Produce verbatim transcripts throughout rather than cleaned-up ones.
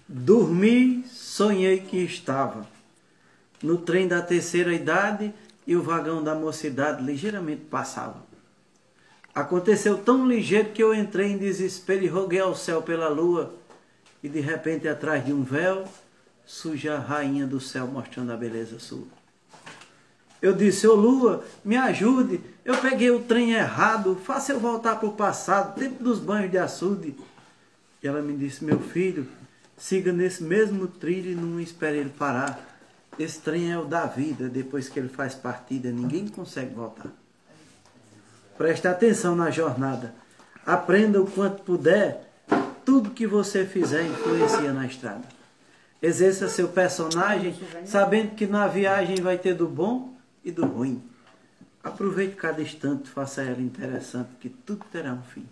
Dormi, sonhei que estava no trem da terceira idade e o vagão da mocidade ligeiramente passava. Aconteceu tão ligeiro que eu entrei em desespero e roguei ao céu pela lua, e de repente atrás de um véu surge a rainha do céu mostrando a beleza sua. Eu disse: ô lua, me ajude, eu peguei o trem errado, faça eu voltar para o passado, tempo dos banhos de açude. E ela me disse: meu filho, siga nesse mesmo trilho e não espere ele parar. Esse trem é o da vida, depois que ele faz partida, ninguém consegue voltar. Preste atenção na jornada, aprenda o quanto puder, tudo que você fizer influencia na estrada. Exerça seu personagem, sabendo que na viagem vai ter do bom e do ruim. Aproveite cada instante, faça ela interessante, que tudo terá um fim.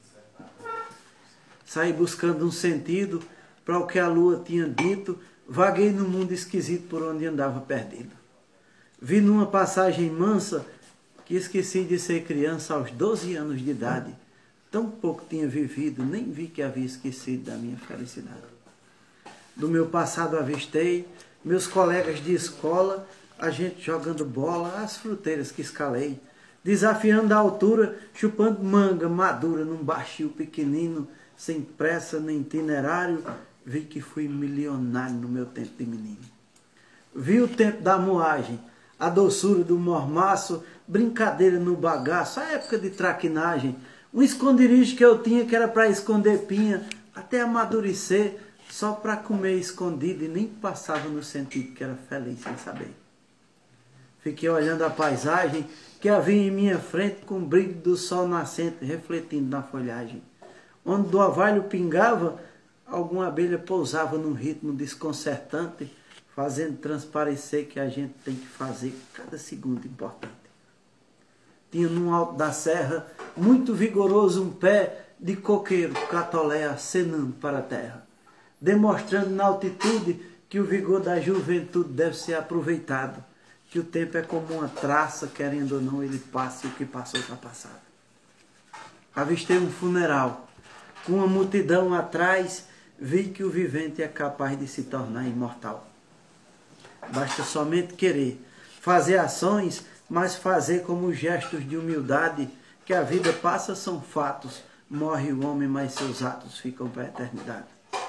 Saí buscando um sentido para o que a lua tinha dito, vaguei no mundo esquisito por onde andava perdido. Vi numa passagem mansa que esqueci de ser criança aos doze anos de idade. Tão pouco tinha vivido, nem vi que havia esquecido da minha felicidade. Do meu passado avistei meus colegas de escola, a gente jogando bola, as fruteiras que escalei, desafiando a altura, chupando manga madura num baixio pequenino, sem pressa nem itinerário. Vi que fui milionário no meu tempo de menino. Vi o tempo da moagem, a doçura do mormaço, brincadeira no bagaço, a época de traquinagem, um esconderijo que eu tinha que era para esconder pinha, até amadurecer, só para comer escondido, e nem passava no sentido que era feliz sem saber. Fiquei olhando a paisagem que havia em minha frente, com o brilho do sol nascente refletindo na folhagem. Onde do orvalho pingava, alguma abelha pousava num ritmo desconcertante, fazendo transparecer que a gente tem que fazer cada segundo importante. Tinha num alto da serra, muito vigoroso, um pé de coqueiro, catolé acenando para a terra, demonstrando na altitude que o vigor da juventude deve ser aproveitado, que o tempo é como uma traça, querendo ou não ele passa e o que passou está passado. Avistei um funeral, com uma multidão atrás, vi que o vivente é capaz de se tornar imortal. Basta somente querer, fazer ações, mas fazer como gestos de humildade, que a vida passa são fatos, morre o homem, mas seus atos ficam para a eternidade.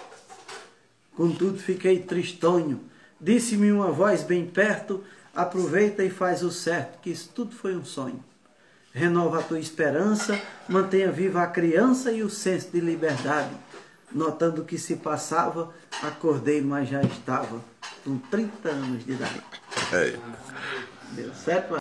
Contudo fiquei tristonho, disse-me uma voz bem perto: aproveita e faz o certo, que isso tudo foi um sonho. Renova a tua esperança, mantenha viva a criança e o senso de liberdade. Notando o que se passava, acordei, mas já estava com trinta anos de idade. É. Deu certo?